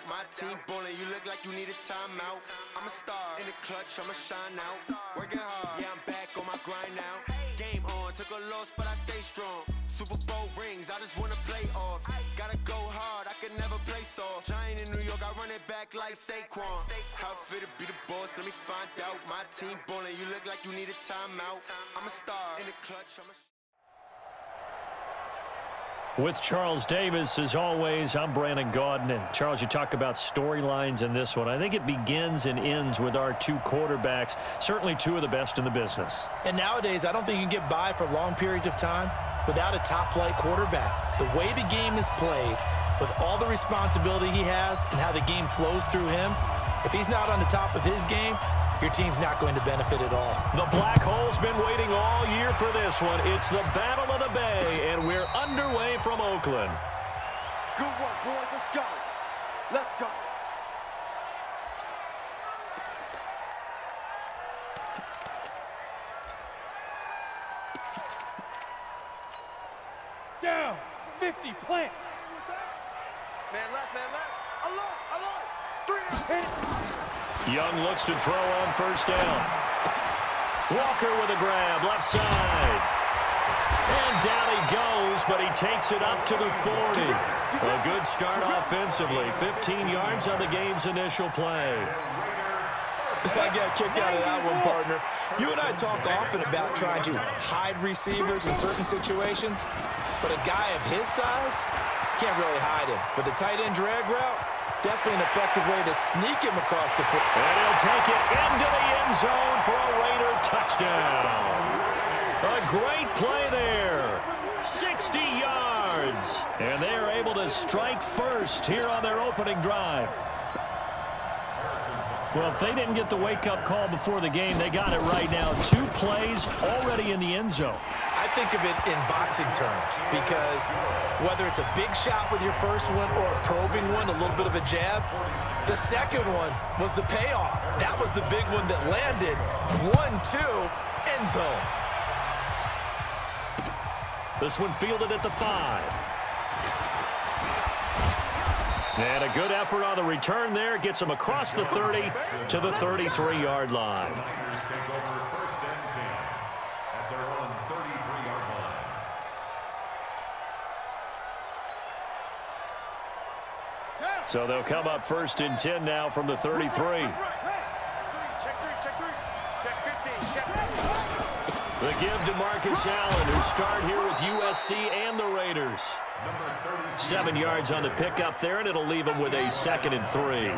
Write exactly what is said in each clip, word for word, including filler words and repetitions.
My team ballin', you look like you need a timeout. I'm a star in the clutch, I'ma shine out. Working hard, yeah, I'm back on my grind now. Game on, took a loss, but I stay strong. Super Bowl rings, I just wanna play off. Gotta go hard, I can never play soft. Giant in New York, I run it back like Saquon. How it feel to be the boss, let me find out. My team ballin', you look like you need a timeout. I'm a star in the clutch, I'm a With Charles Davis, as always, I'm Brandon Gaudin. And Charles, you talk about storylines in this one. I think it begins and ends with our two quarterbacks, certainly two of the best in the business. And nowadays, I don't think you can get by for long periods of time without a top-flight quarterback. The way the game is played, with all the responsibility he has and how the game flows through him, if he's not on the top of his game, your team's not going to benefit at all. The Black Hole's been waiting all year for this one. It's the Battle of the Bay, and we're underway from Oakland. Good work, boys. Let's go. Let's go. Down. fifty, plant. Man left, man left. Alert, alert. Three, hit it. Young looks to throw on first down. Walker with a grab, left side. And down he goes, but he takes it up to the forty. A good start offensively. fifteen yards on the game's initial play. I got kicked out of that one, partner. You and I talk often about trying to hide receivers in certain situations, but a guy of his size can't really hide him. But the tight end drag route, definitely an effective way to sneak him across the field. And he'll take it into the end zone for a Raider touchdown. A great play there. sixty yards. And they are able to strike first here on their opening drive. Well, if they didn't get the wake-up call before the game, they got it right now. Two plays already in the end zone. I think of it in boxing terms because whether it's a big shot with your first one or a probing one, a little bit of a jab, the second one was the payoff. That was the big one that landed. One, two, end zone. This one fielded at the five. And a good effort on the return there. Gets him across the thirty to the thirty-three yard line. So they'll come up first and ten now from the thirty-three. The give to Marcus Allen, who start here with U S C and the Raiders. Seven yards on the pickup there, and it'll leave him with a second and three.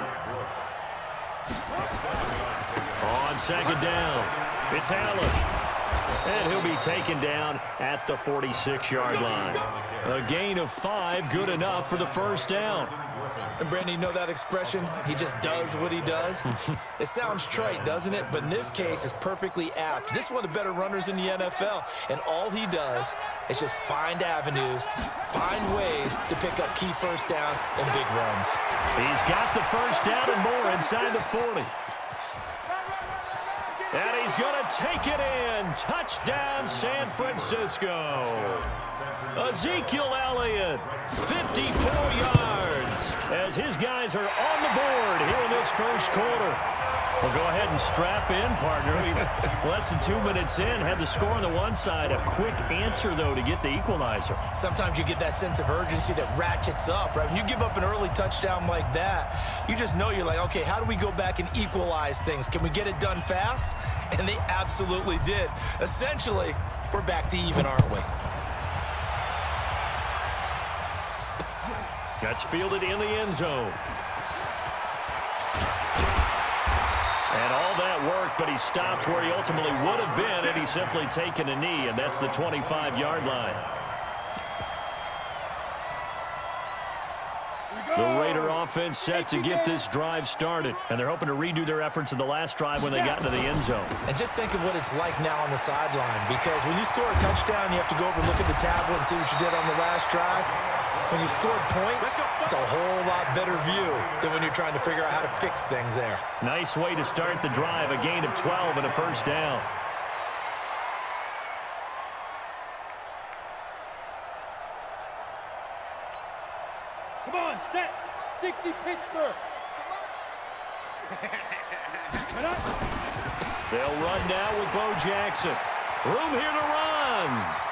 On second down, it's Allen. And he'll be taken down at the forty-six yard line. A gain of five, good enough for the first down. And Brandon, you know that expression? He just does what he does. It sounds trite, doesn't it? But in this case, it's perfectly apt. This is one of the better runners in the N F L. And all he does is just find avenues, find ways to pick up key first downs and big runs. He's got the first down and more inside the forty. And he's going to take it in. Touchdown, San Francisco. Ezekiel Elliott, fifty-four yards, as his guys are on the board here in this first quarter. Well, go ahead and strap in, partner. Less than two minutes in, had the score on the one side. A quick answer, though, to get the equalizer. Sometimes you get that sense of urgency that ratchets up, right? When you give up an early touchdown like that, you just know you're like, okay, how do we go back and equalize things? Can we get it done fast? And they absolutely did. Essentially, we're back to even, aren't we? That's fielded in the end zone. And all that work, but he stopped where he ultimately would have been, and he's simply taken a knee, and that's the twenty-five yard line. The Raider offense set to get this drive started, and they're hoping to redo their efforts in the last drive when they got into the end zone. And just think of what it's like now on the sideline, because when you score a touchdown, you have to go over and look at the tablet and see what you did on the last drive. When you scored points, it's a whole lot better view than when you're trying to figure out how to fix things there. Nice way to start the drive, a gain of twelve and a first down. Come on, set, sixty fifty, Pittsburgh. They'll run now with Bo Jackson. Room here to run.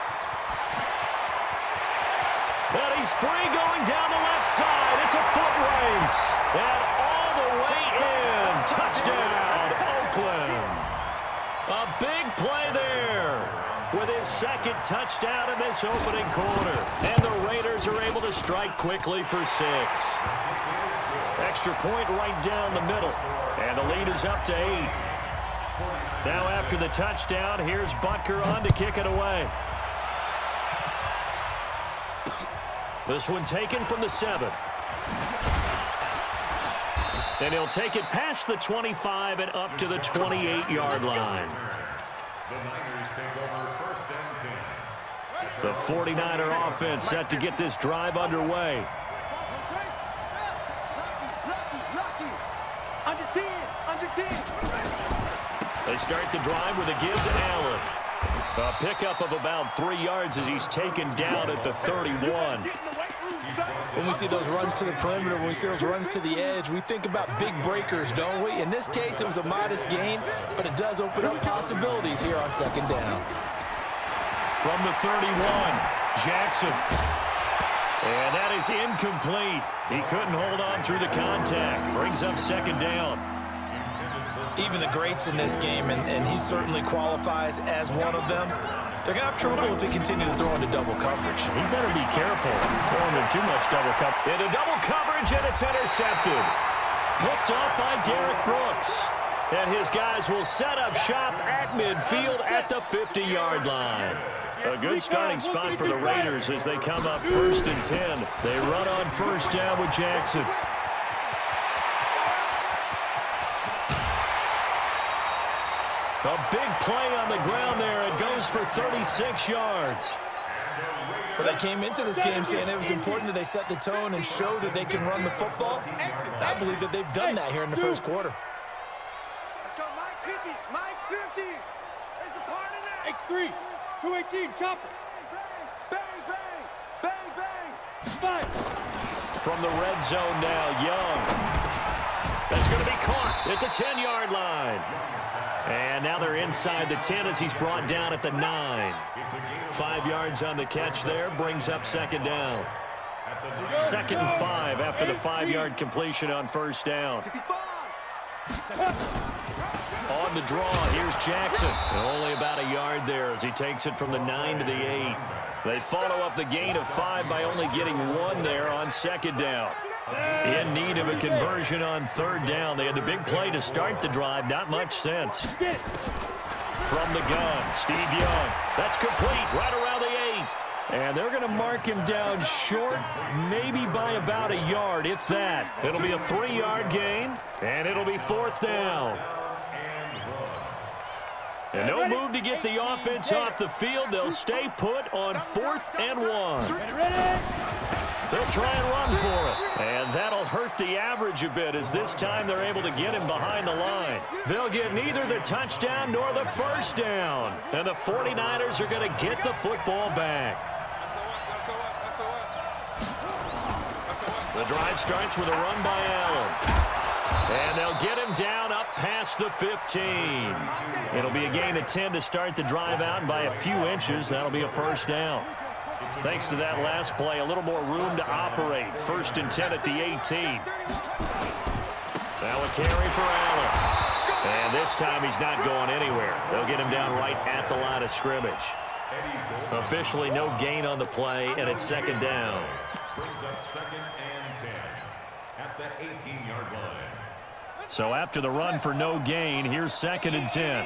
And he's free going down the left side. It's a foot race. And all the way in. Touchdown, Oakland. A big play there with his second touchdown in this opening quarter. And the Raiders are able to strike quickly for six. Extra point right down the middle. And the lead is up to eight. Now after the touchdown, here's Butker on to kick it away. This one taken from the seven. And he'll take it past the twenty-five and up to the twenty-eight yard line. The forty-niner offense set to get this drive underway. Under ten, under ten. They start the drive with a give to Allen. A pickup of about three yards as he's taken down at the thirty-one. When we see those runs to the perimeter, when we see those runs to the edge, we think about big breakers, don't we? In this case, it was a modest gain, but it does open up possibilities here on second down. From the thirty-one, Jackson. And that is incomplete. He couldn't hold on through the contact. Brings up second down. Even the greats in this game, and, and he certainly qualifies as one of them, they're going to have trouble if they continue to throw into double coverage. He better be careful throwing in too much double coverage. Into double coverage, and it's intercepted. Picked off by Derek Brooks. And his guys will set up shop at midfield at the fifty yard line. A good starting spot for the Raiders as they come up first and ten. They run on first down with Jackson. A big play on the ground there. It goes for thirty-six yards. Well, they came into this game saying it was important that they set the tone and show that they can run the football. And I believe that they've done that here in the first quarter. Let's go, Mike fifty, Mike fifty. There's a part in there. X three, two eighteen, chopper. Bang, bang, bang, bang, bang. From the red zone now, Young. That's going to be caught at the ten yard line. And now they're inside the ten as he's brought down at the nine. Five yards on the catch there, brings up second down. Second and five after the five-yard completion on first down. On the draw, here's Jackson. Only about a yard there as he takes it from the nine to the eight. They follow up the gain of five by only getting one there on second down. In need of a conversion on third down. They had the big play to start the drive. Not much sense. From the gun, Steve Young. That's complete right around the eight. And they're going to mark him down short, maybe by about a yard, if that. It'll be a three yard gain, and it'll be fourth down. And no move to get the offense off the field. They'll stay put on fourth and one. They'll try and run for it. And that'll hurt the average a bit as this time they're able to get him behind the line. They'll get neither the touchdown nor the first down. And the forty-niners are going to get the football back. The drive starts with a run by Allen. And they'll get him down up past the fifteen. It'll be a gain of ten to start the drive out, and by a few inches, that'll be a first down. Thanks to that last play, a little more room to operate. First and ten at the eighteen. Now a carry for Allen. And this time he's not going anywhere. They'll get him down right at the line of scrimmage. Officially no gain on the play, and it's second down. Brings up second and ten at the eighteen yard line. So after the run for no gain, here's second and ten.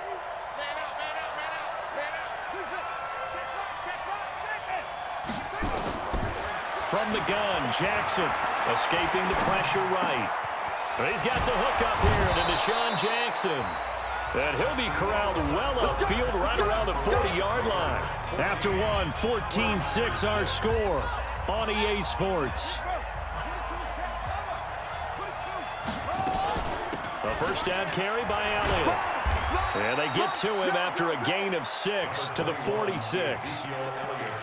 From the gun, Jackson escaping the pressure right. But he's got the hook up here to Deshaun Jackson. And he'll be corralled well upfield right around the forty yard line. After one, fourteen six our score on E A Sports. A first down carry by Elliott. And they get to him after a gain of six to the forty-six.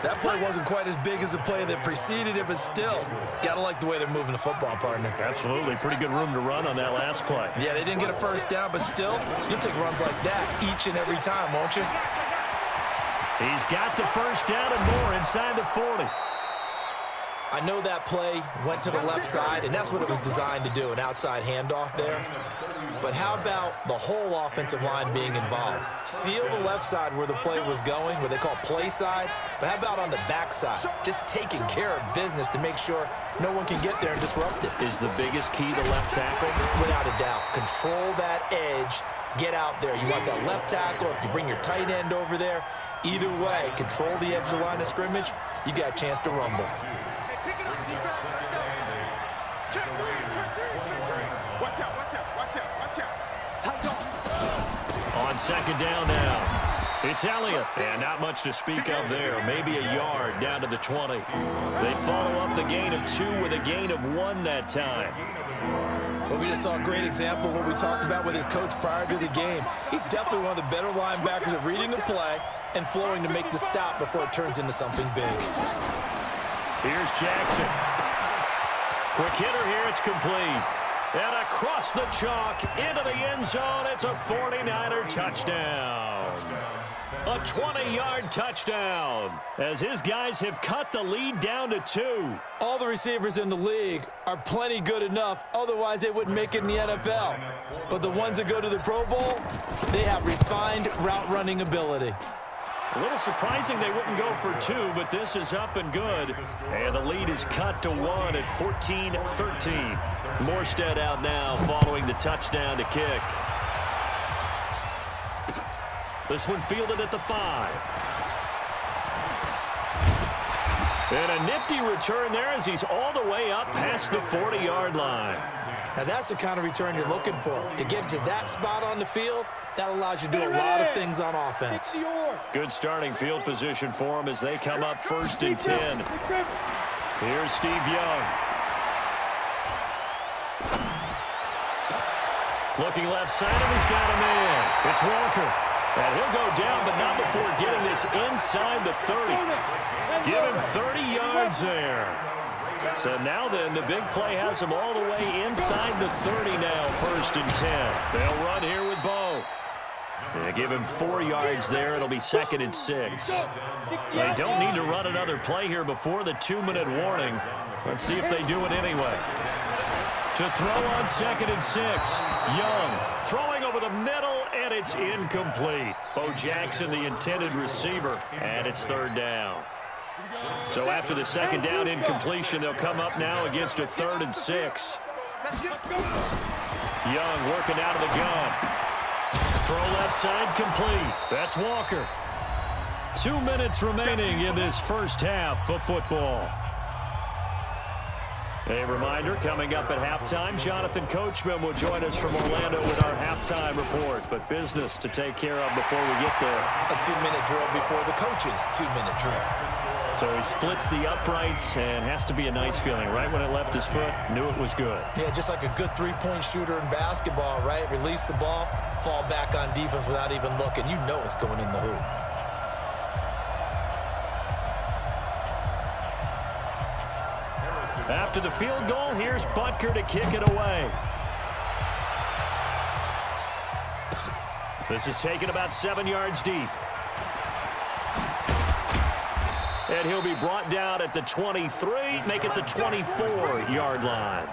That play wasn't quite as big as the play that preceded it, but still, gotta like the way they're moving the football, partner. Absolutely. Pretty good room to run on that last play. Yeah, they didn't get a first down, but still, you'll take runs like that each and every time, won't you? He's got the first down and more inside the forty. I know that play went to the left side, and that's what it was designed to do, an outside handoff there. But how about the whole offensive line being involved? Seal the left side where the play was going, what they call play side, but how about on the back side? Just taking care of business to make sure no one can get there and disrupt it. Is the biggest key the left tackle? Without a doubt. Control that edge. Get out there. You want that left tackle. If you bring your tight end over there, either way, control the edge of the line of scrimmage, you got a chance to rumble. Pick it up, defense. Let's go. Check three, check three, check three. Watch out, watch out, watch out, watch out. Tight on. On second down now. It's Elliott. And not much to speak of there. Maybe a yard down to the twenty. They follow up the gain of two with a gain of one that time. Well, we just saw a great example of what we talked about with his coach prior to the game. He's definitely one of the better linebackers at reading the play and flowing to make the stop before it turns into something big. Here's Jackson. Quick hitter here, it's complete. And across the chalk, into the end zone, it's a forty-niner touchdown. A twenty-yard touchdown, as his guys have cut the lead down to two. All the receivers in the league are plenty good enough, otherwise they wouldn't make it in the N F L. But the ones that go to the Pro Bowl, they have refined route running ability. A little surprising they wouldn't go for two, but this is up and good. And the lead is cut to one at fourteen thirteen. Morstead out now following the touchdown to kick. This one fielded at the five. And a nifty return there as he's all the way up past the forty-yard line. Now that's the kind of return you're looking for. To get to that spot on the field, that allows you to do a lot of things on offense. Good starting field position for him as they come up first and ten. Here's Steve Young. Looking left side, and he's got a man. It's Walker. And he'll go down, but not before getting this inside the thirty. Give him thirty yards there. So now then, the big play has him all the way inside the thirty now, first and ten. They'll run here with Bo. They give him four yards there. It'll be second and six. They don't need to run another play here before the two-minute warning. Let's see if they do it anyway. To throw on second and six. Young throwing over the middle, and it's incomplete. Bo Jackson, the intended receiver, and it's third down. So after the second down incompletion, they'll come up now against a third and six. Young working out of the gun. Throw left side complete. That's Walker. Two minutes remaining in this first half of football. A reminder, coming up at halftime, Jonathan Coachman will join us from Orlando with our halftime report. But business to take care of before we get there. A two-minute drill before the coach's two-minute drill. So he splits the uprights, and has to be a nice feeling. Right when it left his foot, knew it was good. Yeah, just like a good three-point shooter in basketball, right? Release the ball, fall back on defense without even looking. You know it's going in the hoop. After the field goal, here's Butker to kick it away. This is taken about seven yards deep. And he'll be brought down at the twenty-three, make it the twenty-four-yard line.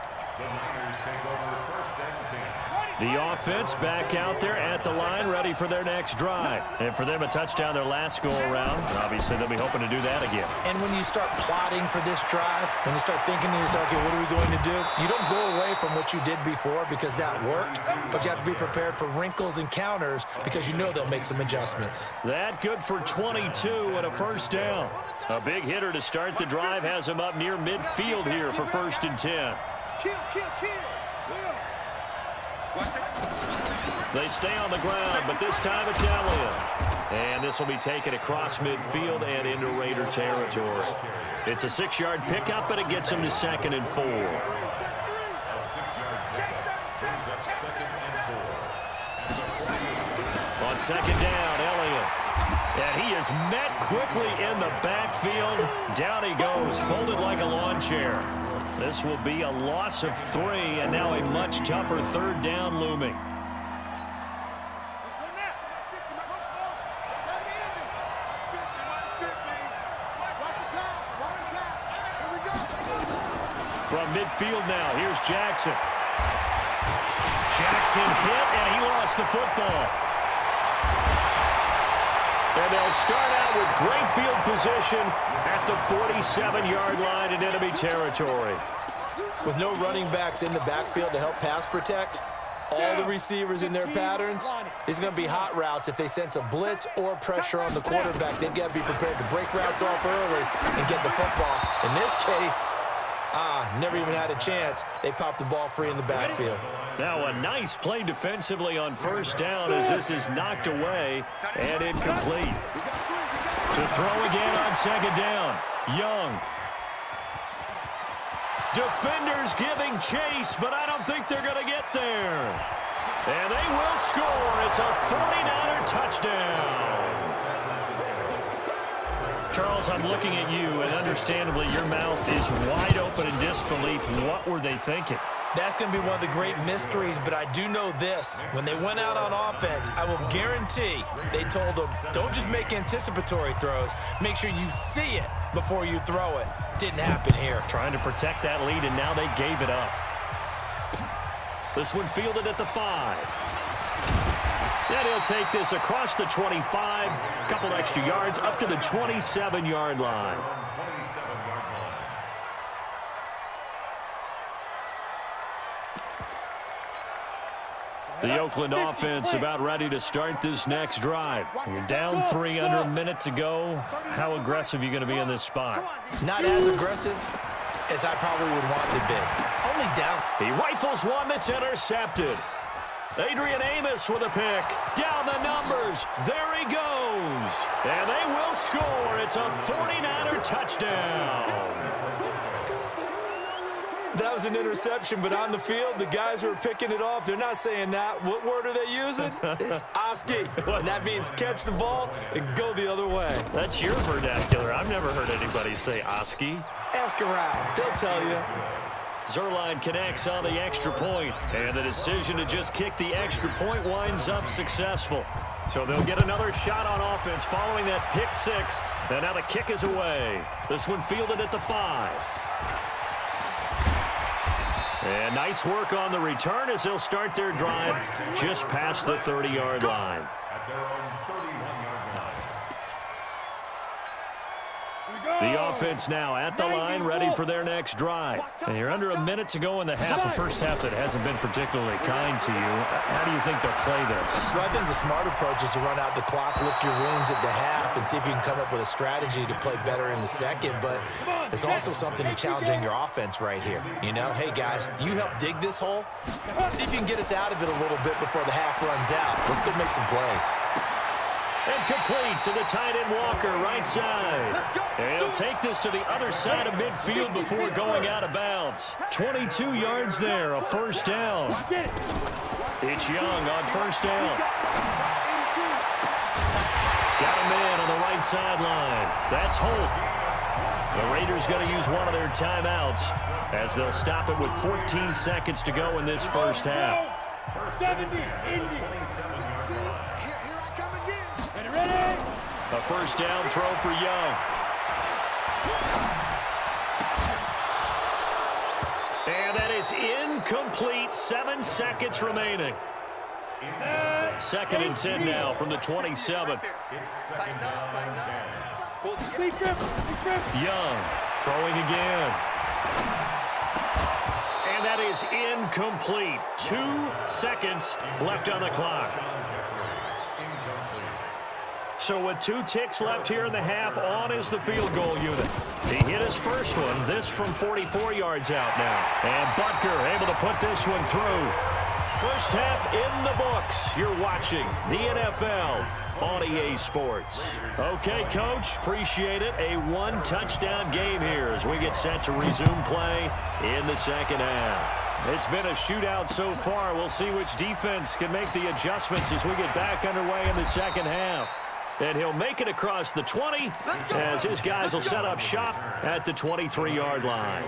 The offense back out there at the line, ready for their next drive. And for them, a touchdown their last go-around. Obviously, they'll be hoping to do that again. And when you start plotting for this drive, when you start thinking to yourself, okay, what are we going to do? You don't go away from what you did before because that worked, but you have to be prepared for wrinkles and counters because you know they'll make some adjustments. That good for twenty-two and a first down. A big hitter to start the drive has him up near midfield here for first and ten. Kill, kill, kill. They stay on the ground, but this time it's Elliott. And this will be taken across midfield and into Raider territory. It's a six-yard pickup, but it gets him to second and four. On second down, Elliott. And he is met quickly in the backfield. Down he goes, folded like a lawn chair. This will be a loss of three, and now a much tougher third down looming. From midfield now, here's Jackson. Jackson hit, and he lost the football. And they'll start out with great field position at the forty-seven yard line in enemy territory. With no running backs in the backfield to help pass protect, all the receivers in their patterns, it's going to be hot routes. If they sense a blitz or pressure on the quarterback, they've got to be prepared to break routes off early and get the football. In this case, ah, never even had a chance. They popped the ball free in the backfield. Now a nice play defensively on first down as this is knocked away and incomplete. To throw again on second down, Young. Defenders giving chase, but I don't think they're going to get there. And they will score. It's a forty-niner touchdown. Charles, I'm looking at you, and understandably your mouth is wide open in disbelief. What were they thinking? That's going to be one of the great mysteries, but I do know this. When they went out on offense, I will guarantee they told them, don't just make anticipatory throws. Make sure you see it before you throw it. Didn't happen here. Trying to protect that lead, and now they gave it up. This one fielded at the five. And he'll take this across the twenty-five, a couple extra yards, up to the twenty-seven yard line. The Oakland offense about ready to start this next drive. You're down three, under a minute to go. How aggressive are you going to be in this spot? Not as aggressive as I probably would want to be. Only down. He rifles one that's intercepted. Adrian Amos with a pick. Down the numbers. There he goes. And they will score. It's a forty-niner touchdown. That was an interception, but on the field, the guys who are picking it off, they're not saying that. What word are they using? It's Oski. And that means catch the ball and go the other way. That's your vernacular. I've never heard anybody say Oski. Ask around. They'll tell you. Zuerlein connects on the extra point, and the decision to just kick the extra point winds up successful. So they'll get another shot on offense following that pick six, and now the kick is away. This one fielded at the five. And nice work on the return as they'll start their drive just past the thirty yard line. The offense now at the line, ready for their next drive. And you're under a minute to go in the half, a first half that hasn't been particularly kind to you. How do you think they'll play this? Well, I think the smart approach is to run out the clock, lick your wounds at the half, and see if you can come up with a strategy to play better in the second. But there's also something to challenging your offense right here. You know, hey, guys, you help dig this hole. See if you can get us out of it a little bit before the half runs out. Let's go make some plays. And complete to the tight end Walker, right side. And he'll take this to the other side of midfield before going out of bounds. twenty-two yards there, a first down. It's Young on first down. Got a man on the right sideline. That's Holt. The Raiders going to use one of their timeouts as they'll stop it with fourteen seconds to go in this first half. seventy, Indy. A first down throw for Young. And that is incomplete. Seven seconds remaining. Second and ten now from the twenty-seven. Young throwing again. And that is incomplete. Two seconds left on the clock. So with two ticks left here in the half, on is the field goal unit. He hit his first one, this from forty-four yards out now. And Butker able to put this one through. First half in the books. You're watching the N F L on E A Sports. Okay, Coach, appreciate it. A one-touchdown game here as we get set to resume play in the second half. It's been a shootout so far. We'll see which defense can make the adjustments as we get back underway in the second half. And he'll make it across the twenty as his guys will set up shop at the twenty-three-yard line.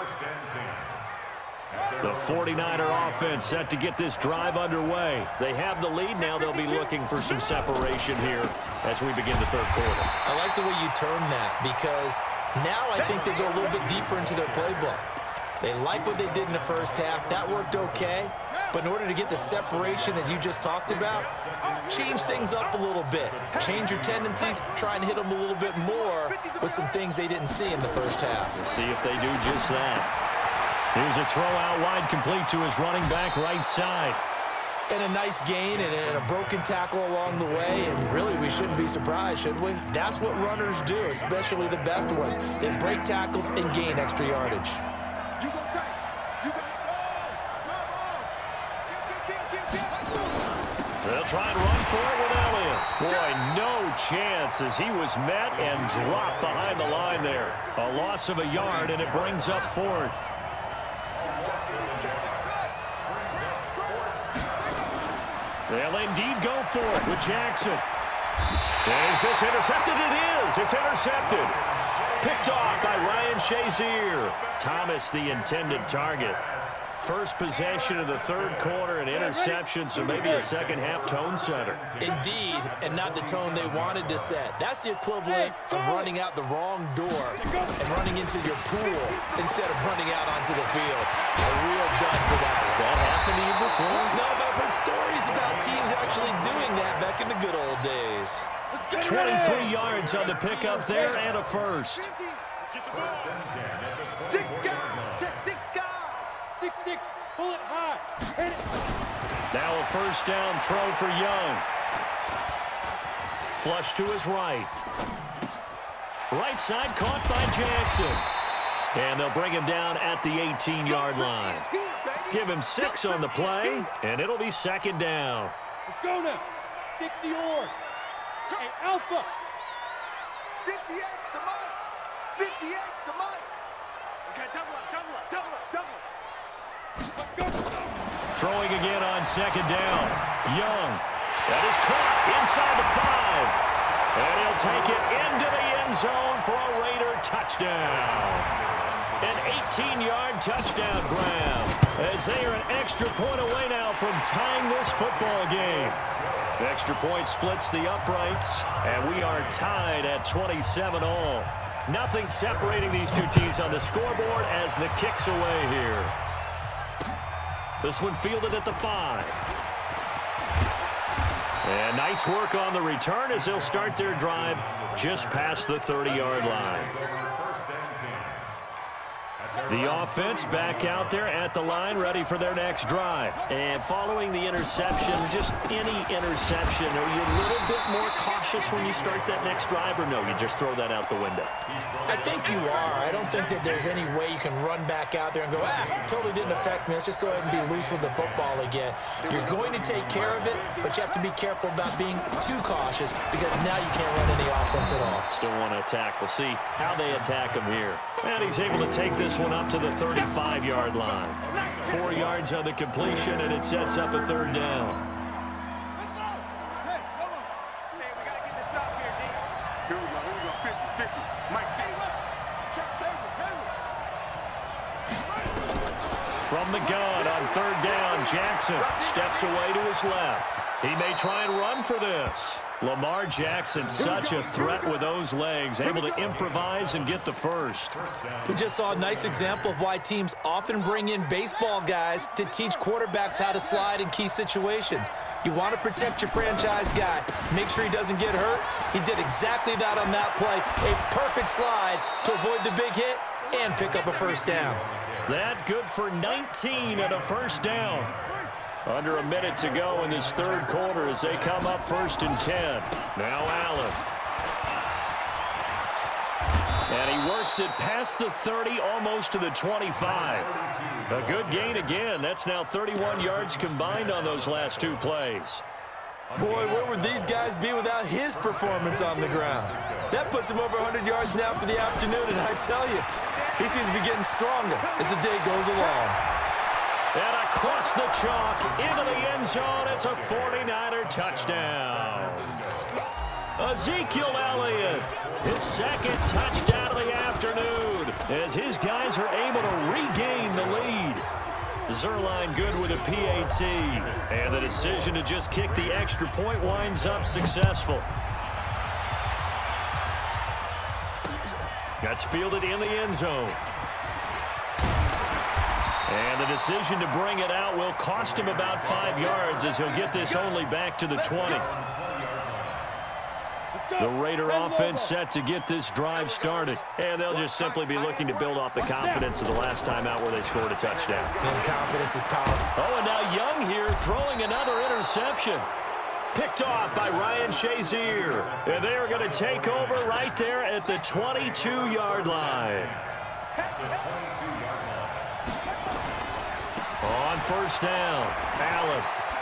The forty-niner offense set to get this drive underway. They have the lead. Now they'll be looking for some separation here as we begin the third quarter. I like the way you term that because now I think they go a little bit deeper into their playbook. They like what they did in the first half. That worked okay. But in order to get the separation that you just talked about, change things up a little bit. Change your tendencies. Try and hit them a little bit more with some things they didn't see in the first half. We'll see if they do just that. Here's a throw out wide, complete to his running back right side. And a nice gain and a broken tackle along the way, and really we shouldn't be surprised, should we? That's what runners do, especially the best ones. They break tackles and gain extra yardage. You go tight. You go slow. They'll try and run for it with Elliott. Boy, no chance as he was met and dropped behind the line there. A loss of a yard, and it brings up fourth. They'll indeed go for it with Jackson. Is this intercepted? It is. It's intercepted. Picked off by Ryan Shazier. Thomas, the intended target. First possession of the third quarter, an interception, so maybe a second-half tone setter. Indeed, and not the tone they wanted to set. That's the equivalent of running out the wrong door and running into your pool instead of running out onto the field. A real dud for that. Has that happened to you before? No, but I've heard stories about teams actually doing that back in the good old days. twenty-three yards on the pickup there and a first. Six guys. Check six guys. Six, six, pull it high. Hit it. Now a first down throw for Young. Flush to his right. Right side caught by Jackson. And they'll bring him down at the eighteen-yard line. Give him six on the play, and it'll be second down. Let's go now. sixty or. Hey, Alpha. fifty-eight to Mike. fifty-eight to Mike. Okay, double up, double up, double up, double up. Throwing again on second down. Young. That is caught inside the five. And he'll take it into the end zone for a Raider touchdown. An eighteen-yard touchdown grab. As they are an extra point away now from tying this football game. The extra point splits the uprights. And we are tied at twenty-seven all. Nothing separating these two teams on the scoreboard as the kick's away here. This one fielded at the five. And nice work on the return as they'll start their drive just past the thirty-yard line. The offense back out there at the line, ready for their next drive. And following the interception, just any interception, are you a little bit more cautious when you start that next drive, or no, you just throw that out the window? I think you are. I don't think that there's any way you can run back out there and go, ah, totally didn't affect me. Let's just go ahead and be loose with the football again. You're going to take care of it, but you have to be careful about being too cautious because now you can't run any offense at all. Still want to attack. We'll see how they attack him here. And he's able to take this one up to the thirty-five-yard line. Four yards on the completion, and it sets up a third down. Let's go. Hey, come on. Hey, we got to get this stop here, D. Here we go. Here we go. fifty, fifty. Mike, hey, what? Check table. From the gun on third down, Jackson steps away to his left. He may try and run for this. Lamar Jackson, such a threat with those legs, able to improvise and get the first. We just saw a nice example of why teams often bring in baseball guys to teach quarterbacks how to slide in key situations. You want to protect your franchise guy. Make sure he doesn't get hurt. He did exactly that on that play. A perfect slide to avoid the big hit and pick up a first down. That good for nineteen and a first down. Under a minute to go in this third quarter as they come up first and ten. Now Allen. And he works it past the thirty, almost to the twenty-five. A good gain again. That's now thirty-one yards combined on those last two plays. Boy, where would these guys be without his performance on the ground? That puts him over one hundred yards now for the afternoon, and I tell you, he seems to be getting stronger as the day goes along. And across the chalk, into the end zone, it's a forty-niner touchdown. Ezekiel Elliott, his second touchdown of the afternoon, as his guys are able to regain the lead. Zuerlein good with a P A T, and the decision to just kick the extra point winds up successful. That's fielded in the end zone. And the decision to bring it out will cost him about five yards as he'll get this only back to the twenty. The Raider offense set to get this drive started. And they'll just simply be looking to build off the confidence of the last time out where they scored a touchdown. And confidence is power. Oh, and now Young here throwing another interception. Picked off by Ryan Shazier. And they are going to take over right there at the twenty-two yard line. On first down, Allen.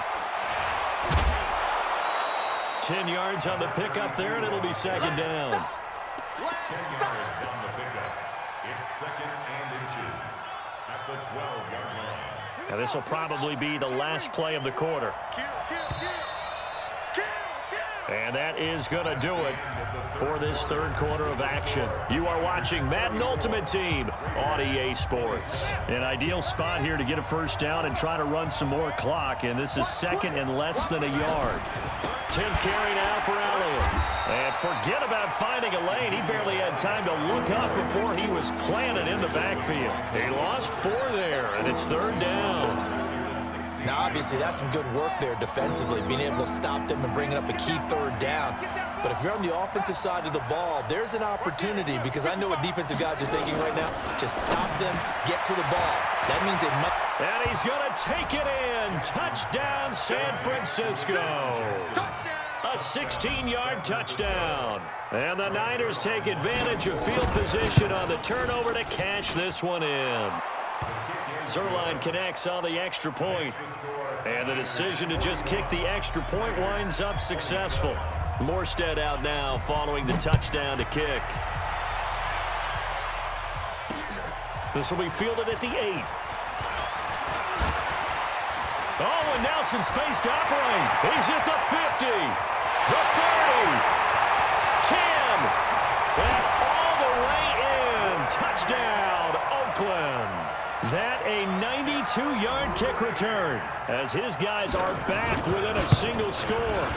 Ten yards on the pickup there, and it'll be second down. ten yards on the pickup. It's second and inches at the twelve yard line. Now this will probably be the last play of the quarter. And that is going to do it for this third quarter of action. You are watching Madden Ultimate Team on E A Sports. An ideal spot here to get a first down and try to run some more clock, and this is second and less than a yard. tenth carry now for Elliott. And forget about finding a lane. He barely had time to look up before he was planted in the backfield. He lost four there, and it's third down. Now, obviously, that's some good work there defensively, being able to stop them and bringing up a key third down. But if you're on the offensive side of the ball, there's an opportunity, because I know what defensive guys are thinking right now. Just stop them, get to the ball. That means they must. And he's going to take it in. Touchdown, San Francisco. A sixteen yard touchdown. And the Niners take advantage of field position on the turnover to cash this one in. Zuerlein connects on the extra point. And the decision to just kick the extra point winds up successful. Morstead out now following the touchdown to kick. This will be fielded at the eight. Oh, and Nelson space to operate. He's at the fifty, the thirty, ten, and all the way in. Touchdown, Oakland. That a ninety-two yard kick return as his guys are back within a single score.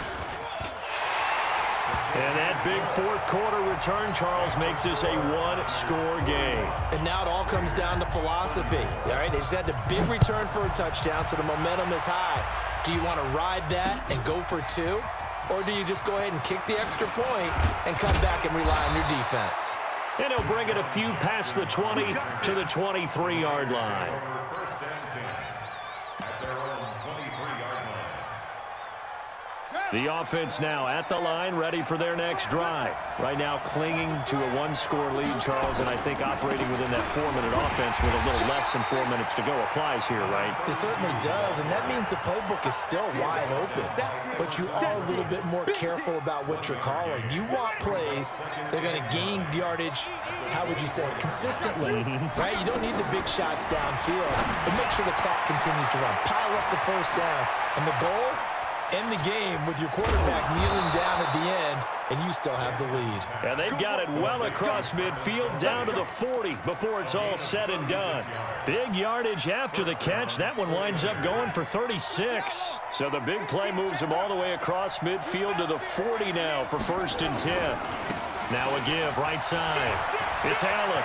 And that big fourth quarter return, Charles, makes this a one-score game. And now it all comes down to philosophy. All right, they just had a big return for a touchdown, so the momentum is high. Do you want to ride that and go for two? Or do you just go ahead and kick the extra point and come back and rely on your defense? And he'll bring it a few past the twenty to the twenty-three yard line. First and ten at their own twenty-three yard line. The offense now at the line, ready for their next drive. Right now clinging to a one-score lead, Charles, and I think operating within that four-minute offense with a little less than four minutes to go applies here, right? It certainly does, and that means the playbook is still wide open. But you are a little bit more careful about what you're calling. You want plays that are going to gain yardage, how would you say it, consistently, right? You don't need the big shots downfield, but make sure the clock continues to run. Pile up the first downs, and the goal? End the game with your quarterback kneeling down at the end, and you still have the lead. And they've got it well across midfield, down to the forty before it's all said and done. Big yardage after the catch. That one winds up going for thirty-six. So the big play moves them all the way across midfield to the forty now for first and ten. Now a give, right side. It's Allen.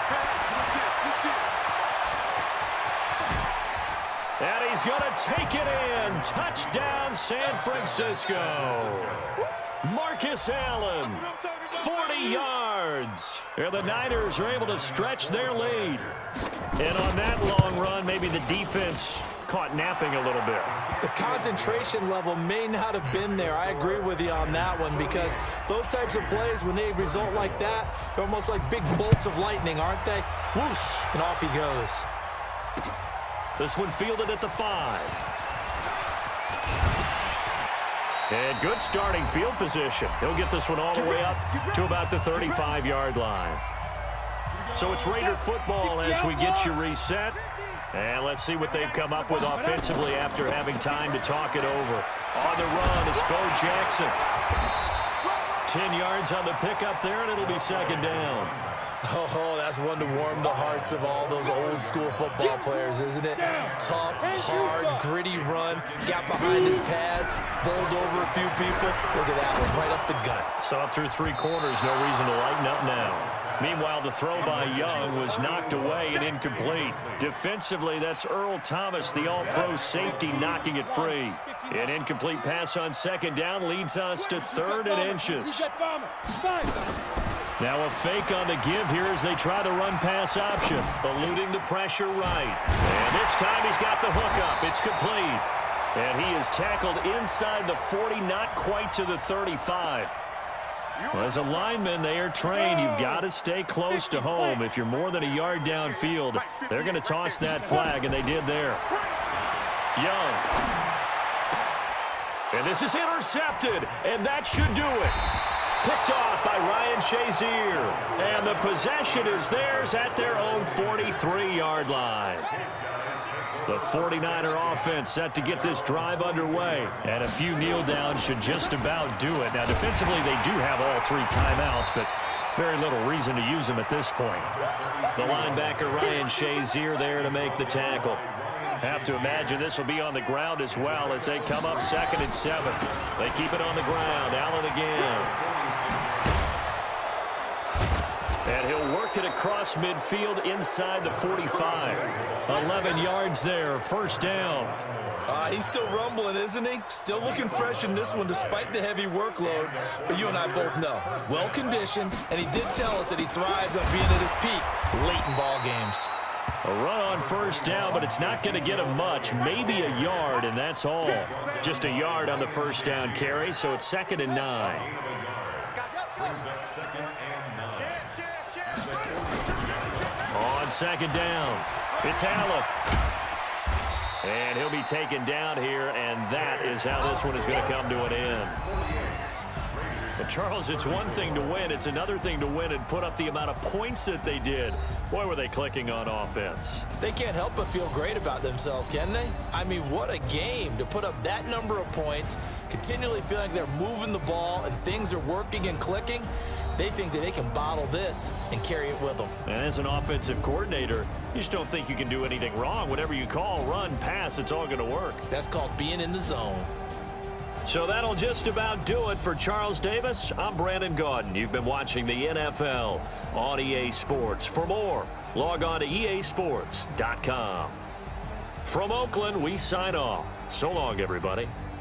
And he's going to take it in. Touchdown, San Francisco. Marcus Allen, forty yards. And the Niners are able to stretch their lead. And on that long run, maybe the defense caught napping a little bit. The concentration level may not have been there. I agree with you on that one, because those types of plays, when they result like that, they're almost like big bolts of lightning, aren't they? Whoosh, and off he goes. This one fielded at the five. And good starting field position. He'll get this one all the way up to about the thirty-five yard line. So it's Raider football as we get you reset. And let's see what they've come up with offensively after having time to talk it over. On the run, it's Bo Jackson. ten yards on the pickup there, and it'll be second down. Oh, that's one to warm the hearts of all those old school football players, isn't it? Tough, hard, gritty run. Got behind his pads, bowled over a few people. Look at that one, right up the gut. Saw it through three quarters, no reason to lighten up now. Meanwhile, the throw by Young was knocked away and incomplete. Defensively, that's Earl Thomas, the all-pro safety, knocking it free. An incomplete pass on second down leads us to third and inches. Now a fake on the give here as they try the run-pass option, eluding the pressure right. And this time he's got the hook up. It's complete. And he is tackled inside the forty, not quite to the thirty-five. Well, as a lineman, they are trained. You've got to stay close to home. If you're more than a yard downfield, they're going to toss that flag, and they did there. Young. And this is intercepted, and that should do it. Picked off by Ryan Shazier. And the possession is theirs at their own forty-three yard line. The forty-niner offense set to get this drive underway. And a few kneel downs should just about do it. Now, defensively, they do have all three timeouts, but very little reason to use them at this point. The linebacker, Ryan Shazier, there to make the tackle. Have to imagine this will be on the ground as well as they come up second and seven. They keep it on the ground. Allen again. And he'll work it across midfield inside the forty-five. eleven yards there, first down. Uh, he's still rumbling, isn't he? Still looking fresh in this one despite the heavy workload. But you and I both know, well-conditioned, and he did tell us that he thrives on being at his peak late in ball games. A run on first down, but it's not going to get him much. Maybe a yard, and that's all. Just a yard on the first down carry, so it's second and nine. On second down, it's Allen. And he'll be taken down here, and that is how this one is going to come to an end. But, Charles, it's one thing to win. It's another thing to win and put up the amount of points that they did. Boy, were they clicking on offense. They can't help but feel great about themselves, can they? I mean, what a game to put up that number of points, continually feeling like they're moving the ball and things are working and clicking. They think that they can bottle this and carry it with them. And as an offensive coordinator, you just don't think you can do anything wrong. Whatever you call, run, pass, it's all going to work. That's called being in the zone. So that'll just about do it for Charles Davis. I'm Brandon Gaudin. You've been watching the N F L on E A Sports. For more, log on to E A sports dot com. From Oakland, we sign off. So long, everybody.